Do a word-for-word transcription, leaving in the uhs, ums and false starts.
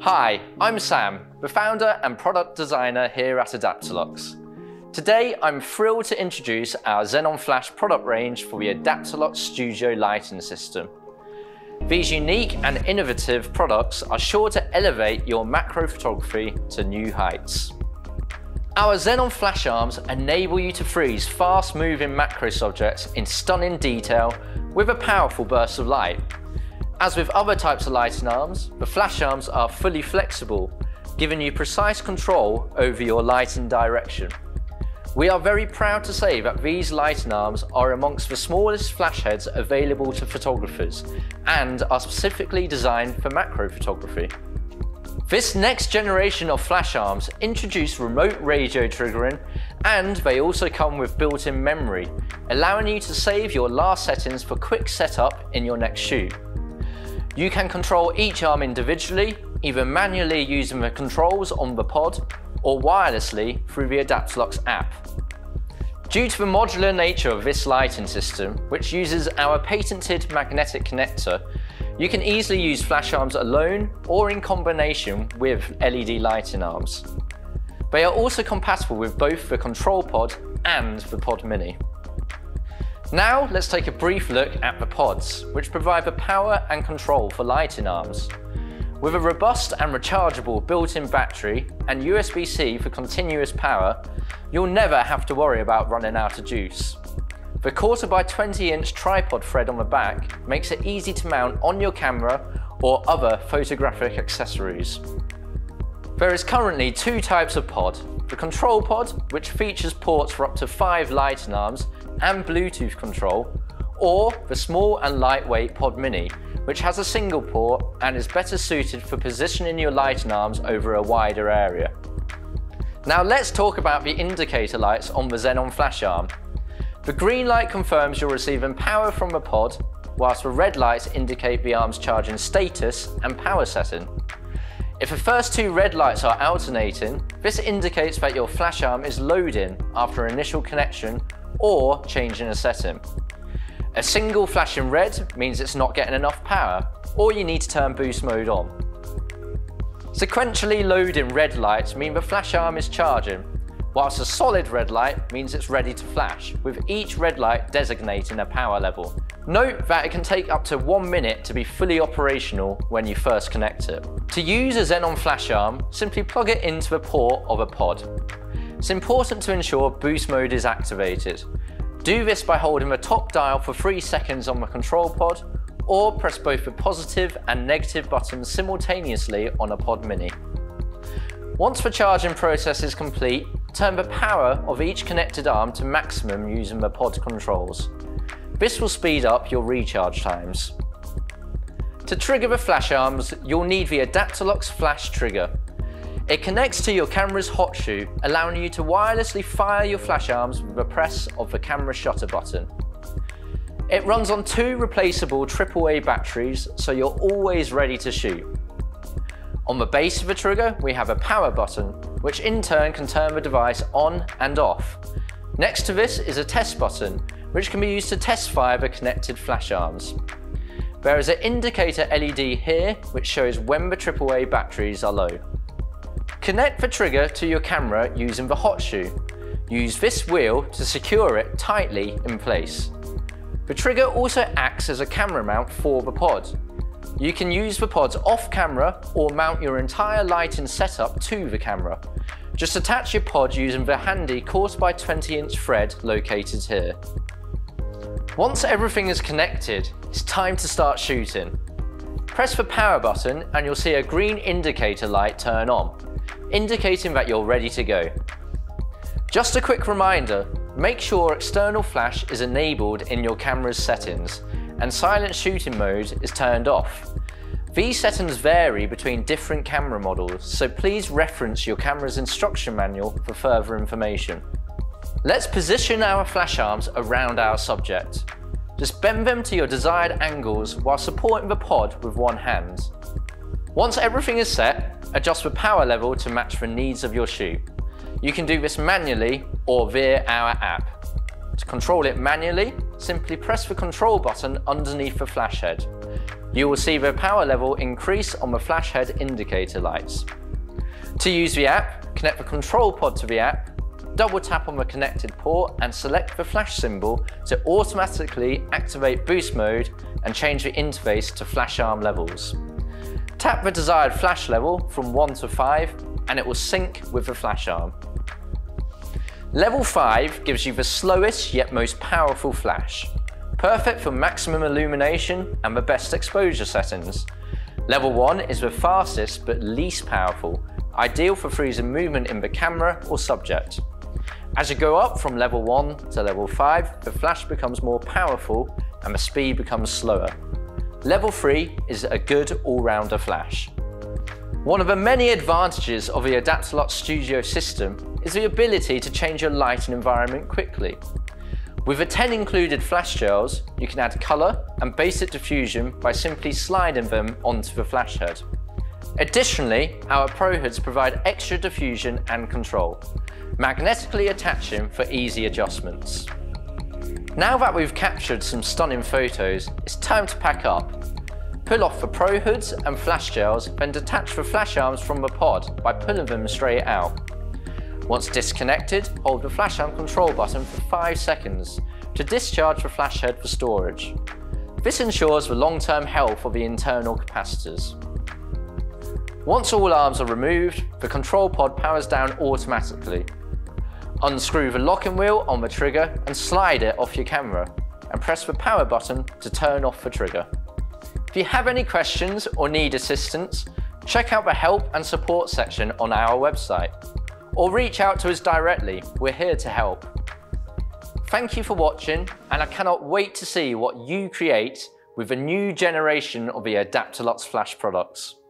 Hi, I'm Sam, the founder and product designer here at Adaptalux. Today, I'm thrilled to introduce our Xenon Flash product range for the Adaptalux Studio lighting system. These unique and innovative products are sure to elevate your macro photography to new heights. Our Xenon Flash arms enable you to freeze fast-moving macro subjects in stunning detail with a powerful burst of light. As with other types of lighting arms, the flash arms are fully flexible, giving you precise control over your lighting direction. We are very proud to say that these lighting arms are amongst the smallest flash heads available to photographers and are specifically designed for macro photography. This next generation of flash arms introduce remote radio triggering, and they also come with built-in memory, allowing you to save your last settings for quick setup in your next shoot. You can control each arm individually, either manually using the controls on the pod or wirelessly through the Adaptalux app. Due to the modular nature of this lighting system, which uses our patented magnetic connector, you can easily use flash arms alone or in combination with L E D lighting arms. They are also compatible with both the control pod and the pod mini. Now let's take a brief look at the pods, which provide the power and control for lighting arms. With a robust and rechargeable built-in battery and U S B C for continuous power, you'll never have to worry about running out of juice. The quarter by twenty inch tripod thread on the back makes it easy to mount on your camera or other photographic accessories. There is currently two types of pod: the control pod, which features ports for up to five lighting arms and Bluetooth control, or the small and lightweight pod mini, which has a single port and is better suited for positioning your lighting arms over a wider area. Now let's talk about the indicator lights on the Xenon Flash arm. The green light confirms you're receiving power from the pod, whilst the red lights indicate the arm's charging status and power setting. If the first two red lights are alternating, this indicates that your flash arm is loading after initial connection or changing a setting. A single flashing red means it's not getting enough power, or you need to turn boost mode on. Sequentially loading red lights mean the flash arm is charging, whilst a solid red light means it's ready to flash, with each red light designating a power level. Note that it can take up to one minute to be fully operational when you first connect it. To use a Xenon Flash arm, simply plug it into the port of a pod. It's important to ensure boost mode is activated. Do this by holding the top dial for three seconds on the control pod, or press both the positive and negative buttons simultaneously on a pod mini. Once the charging process is complete, turn the power of each connected arm to maximum using the pod controls. This will speed up your recharge times. To trigger the flash arms, you'll need the Adaptalux Flash trigger. It connects to your camera's hot shoe, allowing you to wirelessly fire your flash arms with a press of the camera shutter button. It runs on two replaceable triple A batteries, so you're always ready to shoot. On the base of the trigger, we have a power button, which in turn can turn the device on and off. Next to this is a test button, which can be used to test fire the connected flash arms. There is an indicator L E D here, which shows when the triple A batteries are low. Connect the trigger to your camera using the hot shoe. Use this wheel to secure it tightly in place. The trigger also acts as a camera mount for the pod. You can use the pods off camera or mount your entire lighting setup to the camera. Just attach your pod using the handy quarter by twenty inch thread located here. Once everything is connected, it's time to start shooting. Press the power button and you'll see a green indicator light turn on, indicating that you're ready to go. Just a quick reminder, make sure external flash is enabled in your camera's settings and silent shooting mode is turned off. These settings vary between different camera models, so please reference your camera's instruction manual for further information. Let's position our flash arms around our subject. Just bend them to your desired angles while supporting the pod with one hand. Once everything is set, adjust the power level to match the needs of your shoot. You can do this manually or via our app. To control it manually, simply press the control button underneath the flash head. You will see the power level increase on the flash head indicator lights. To use the app, connect the control pod to the app, double tap on the connected port and select the flash symbol to automatically activate boost mode and change the interface to flash arm levels. Tap the desired flash level from one to five and it will sync with the flash arm. Level five gives you the slowest yet most powerful flash, perfect for maximum illumination and the best exposure settings. Level one is the fastest but least powerful, ideal for freezing movement in the camera or subject. As you go up from level one to level five, the flash becomes more powerful and the speed becomes slower. Level three is a good all-rounder flash. One of the many advantages of the Adaptalux Studio system is the ability to change your lighting environment quickly. With the ten included flash gels, you can add colour and basic diffusion by simply sliding them onto the flash head. Additionally, our Pro hoods provide extra diffusion and control, magnetically attaching for easy adjustments. Now that we've captured some stunning photos, it's time to pack up. Pull off the Pro hoods and flash gels, then detach the flash arms from the pod by pulling them straight out. Once disconnected, hold the flash arm control button for five seconds to discharge the flash head for storage. This ensures the long-term health of the internal capacitors. Once all arms are removed, the control pod powers down automatically. Unscrew the locking wheel on the trigger and slide it off your camera, and press the power button to turn off the trigger. If you have any questions or need assistance, check out the help and support section on our website, or reach out to us directly, we're here to help. Thank you for watching, and I cannot wait to see what you create with the new generation of the Adaptalux Flash products.